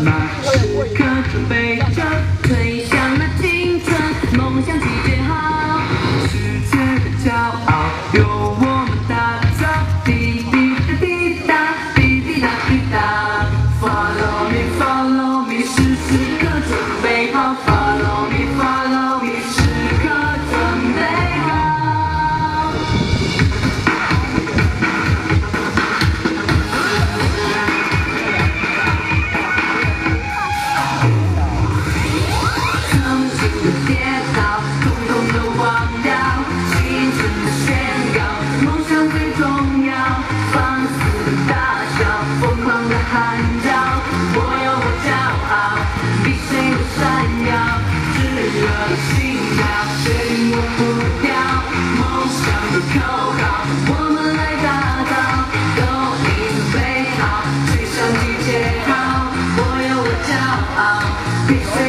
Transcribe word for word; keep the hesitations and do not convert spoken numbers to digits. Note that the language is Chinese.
马时刻准备着， 吹响那青春梦想集结号， 世界的骄傲由我们打造。滴滴答滴答，滴滴答滴答 ，Follow me follow me， 时时刻准备好 ，Follow me follow me， 时刻准备好。曾经的跌倒，统统都忘掉，青春的宣告，梦想最重要。放肆的大笑，疯狂的喊叫，我有我骄傲，比谁都闪耀。炙热的心跳，决定我不掉。梦想的口号，我们来打造。都已准备好，吹响集结号，我有我骄傲，比谁